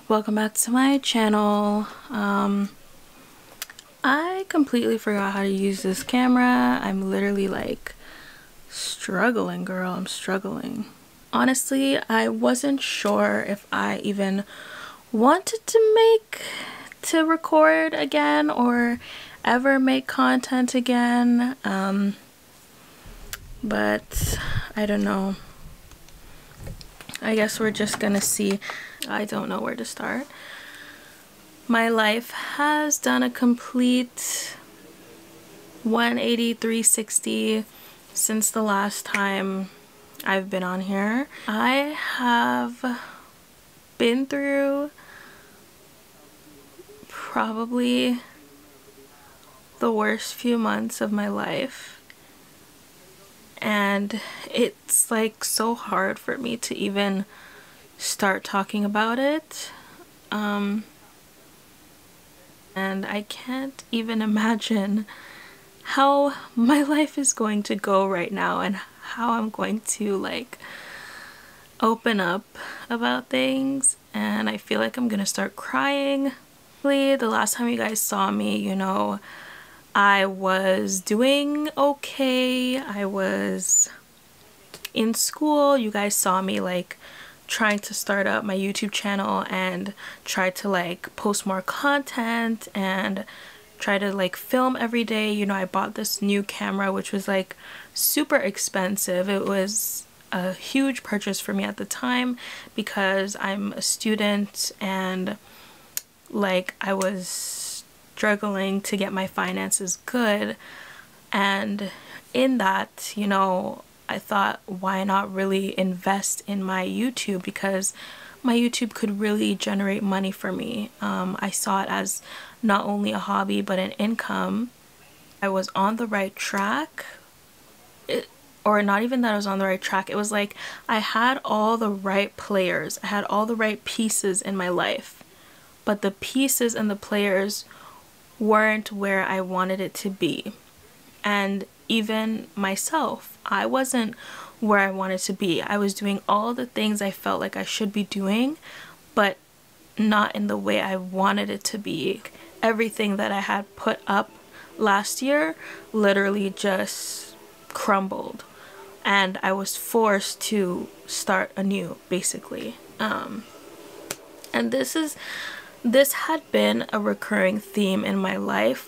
Welcome back to my channel. I completely forgot how to use this camera. I'm literally like struggling, girl. I'm struggling. Honestly, I wasn't sure if I even wanted to record again or ever make content again. But I don't know. I guess we're just gonna see. I don't know where to start. My life has done a complete 180, 360 since the last time I've been on here. I have been through probably the worst few months of my life, and it's like so hard for me to even start talking about it. And I can't even imagine how my life is going to go right now and how I'm going to like open up about things, and I feel like I'm gonna start crying. The last time you guys saw me, you know, I was doing okay. I was in school. You guys saw me like trying to start up my YouTube channel and try to like post more content and try to like film every day. You know, I bought this new camera which was like super expensive. It was a huge purchase for me at the time because I'm a student and like I was struggling to get my finances good, and in that, you know, I thought, why not really invest in my YouTube, because my YouTube could really generate money for me. I saw it as not only a hobby but an income. I was on the right track, or not even that I was on the right track. It was like I had all the right players. I had all the right pieces in my life, but the pieces and the players weren't where I wanted it to be. And even myself, I wasn't where I wanted to be. I was doing all the things I felt like I should be doing, but not in the way I wanted it to be. Everything that I had put up last year literally just crumbled, and I was forced to start anew, basically. And this had been a recurring theme in my life,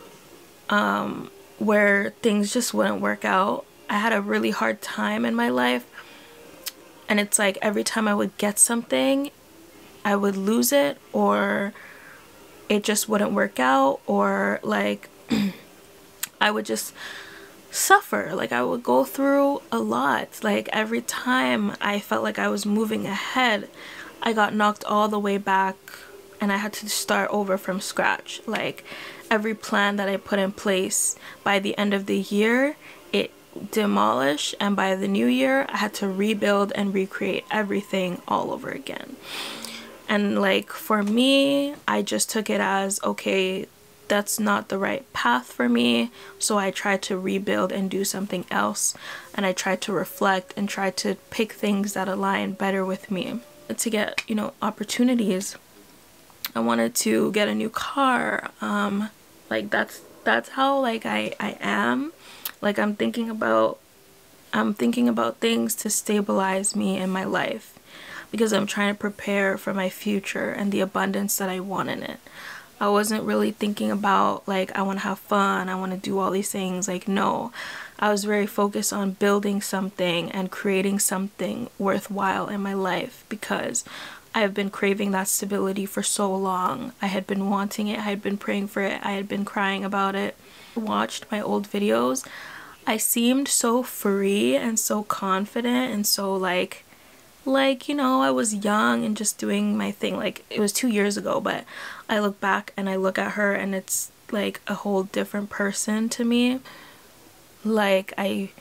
where things just wouldn't work out. I had a really hard time in my life, and it's like every time I would get something, I would lose it, or it just wouldn't work out, or like I would just suffer. Like I would go through a lot. Like every time I felt like I was moving ahead, I got knocked all the way back and I had to start over from scratch. Like every plan that I put in place, by the end of the year it demolished, and by the new year I had to rebuild and recreate everything all over again. And like for me, I just took it as, okay, that's not the right path for me, so I tried to rebuild and do something else, and I tried to reflect and try to pick things that align better with me to get, you know, opportunities. I wanted to get a new car. Like that's how like I am. Like I'm thinking about things to stabilize me in my life, because I'm trying to prepare for my future and the abundance that I want in it. I wasn't really thinking about like I want to have fun, I want to do all these things. Like no, I was very focused on building something and creating something worthwhile in my life, because I have been craving that stability for so long. I had been wanting it, I had been praying for it, I had been crying about it. I watched my old videos. I seemed so free and so confident and so like you know, I was young and just doing my thing. Like it was 2 years ago, but I look back and I look at her and it's like a whole different person to me. Like I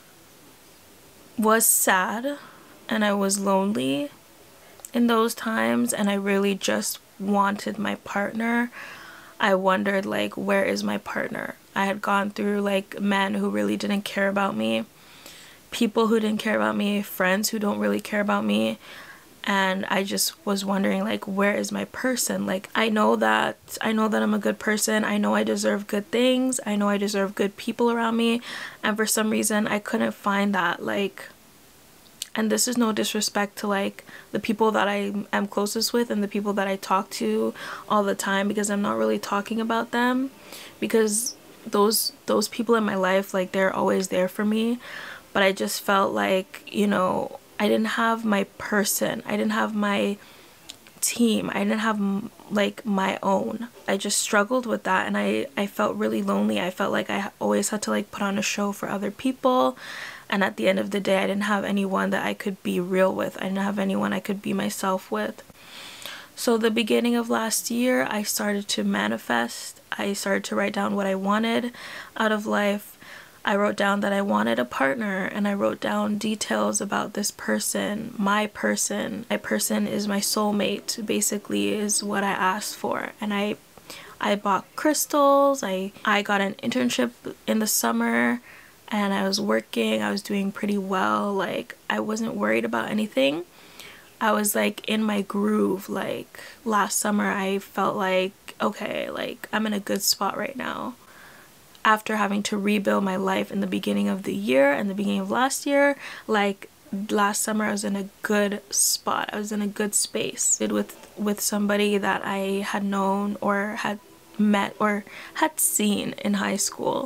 was sad and I was lonely in those times, and I really just wanted my partner. I wondered like, where is my partner? I had gone through like men who really didn't care about me, people who didn't care about me, friends who don't really care about me, And I just was wondering, like, where is my person? Like, I know that I'm a good person. I know I deserve good things. I know I deserve good people around me. And for some reason, I couldn't find that. Like, and this is no disrespect to like the people that I am closest with and the people that I talk to all the time, because I'm not really talking about them, because those people in my life, like, they're always there for me. But I just felt like, you know, I didn't have my person. I didn't have my team. I didn't have like my own. I just struggled with that, and I felt really lonely. I felt like I always had to like put on a show for other people, and at the end of the day I didn't have anyone that I could be real with. I didn't have anyone I could be myself with. So the beginning of last year, I started to manifest. I started to write down what I wanted out of life. I wrote down that I wanted a partner, and I wrote down details about this person, my person. My person is my soulmate, basically, is what I asked for. And I bought crystals. I got an internship in the summer, and I was working. I was doing pretty well. Like, I wasn't worried about anything. I was like in my groove. Like, last summer I felt like, okay, like, I'm in a good spot right now. After having to rebuild my life in the beginning of the year and the beginning of last year, like, last summer I was in a good spot. I was in a good space with somebody that I had known or had met or had seen in high school.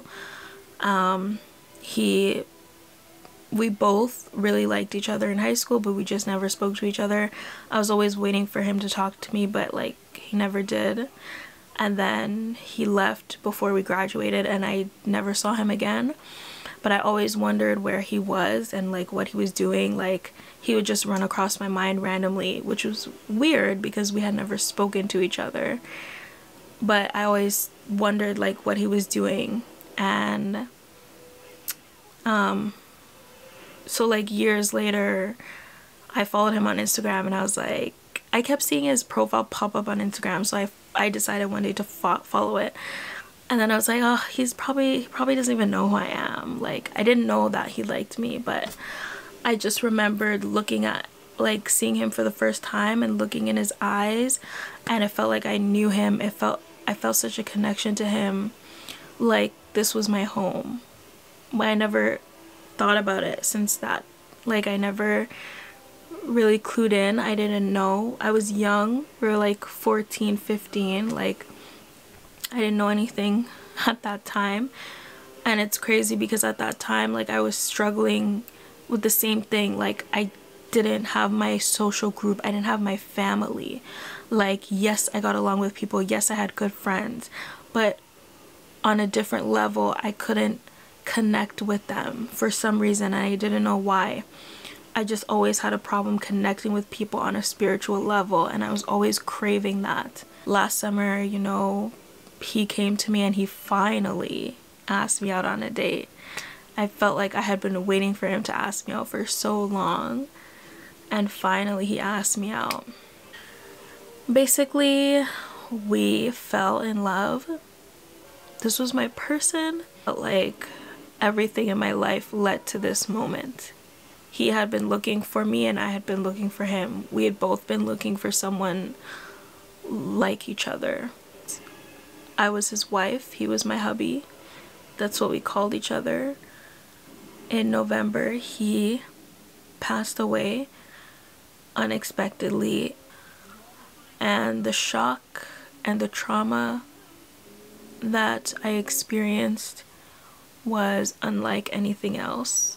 We both really liked each other in high school, but we just never spoke to each other. I was always waiting for him to talk to me, but like, he never did. And then he left before we graduated, and I never saw him again. But I always wondered where he was and like what he was doing. Like, he would just run across my mind randomly, which was weird because we had never spoken to each other. But I always wondered like what he was doing. And so like years later, I followed him on Instagram, and I was like, I kept seeing his profile pop up on Instagram, so I decided one day to follow it. And then I was like, oh, he probably doesn't even know who I am. Like, I didn't know that he liked me, but I just remembered looking at, like, seeing him for the first time and looking in his eyes, and it felt like I knew him. I felt such a connection to him, like this was my home. But I never thought about it since that. Like, I never really clued in. I didn't know. I was young. We were like 14, 15. Like, I didn't know anything at that time. And it's crazy because at that time, like, I was struggling with the same thing. Like, I didn't have my social group. I didn't have my family. Like, yes, I got along with people. Yes, I had good friends. But on a different level, I couldn't connect with them for some reason. And I didn't know why. I just always had a problem connecting with people on a spiritual level, and I was always craving that. Last summer, you know, he came to me and he finally asked me out on a date. I felt like I had been waiting for him to ask me out for so long, and finally he asked me out. Basically, we fell in love. This was my person, but like, everything in my life led to this moment. He had been looking for me, and I had been looking for him. We had both been looking for someone like each other. I was his wife. He was my hubby. That's what we called each other. In November, he passed away unexpectedly. And the shock and the trauma that I experienced was unlike anything else.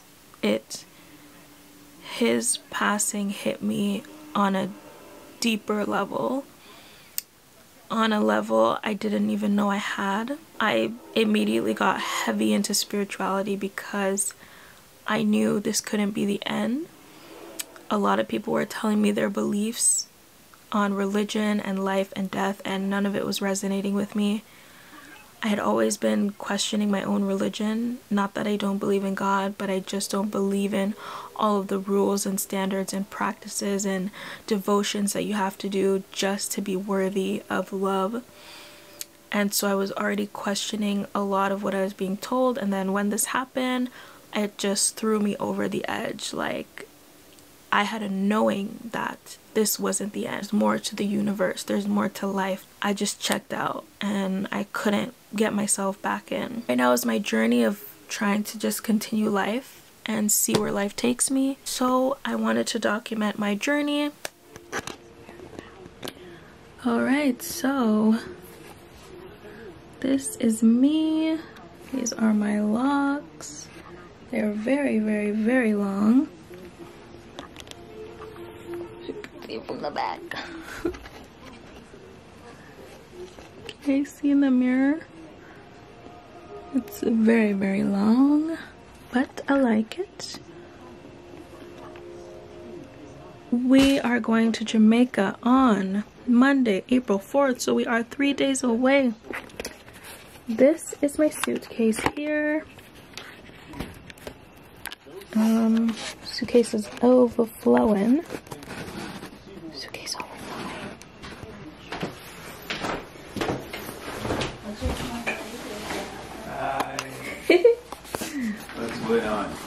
His passing hit me on a deeper level, on a level I didn't even know I had. I immediately got heavy into spirituality because I knew this couldn't be the end. A lot of people were telling me their beliefs on religion and life and death, and none of it was resonating with me. I had always been questioning my own religion. Not that I don't believe in God, but I just don't believe in all of the rules and standards and practices and devotions that you have to do just to be worthy of love. And so I was already questioning a lot of what I was being told, and then when this happened, it just threw me over the edge. Like, I had a knowing that this wasn't the end. There's more to the universe. There's more to life. I just checked out and I couldn't get myself back in. Right now is my journey of trying to just continue life and see where life takes me. So I wanted to document my journey. Alright, so this is me. These are my locks. They're very, very, very long. You can see from the back. Can you see in the mirror? It's very, very long, but I like it. We are going to Jamaica on Monday, April 4th, so we are 3 days away. This is my suitcase here. Suitcase is overflowing. Suitcase overflowing. Hi. What's going on?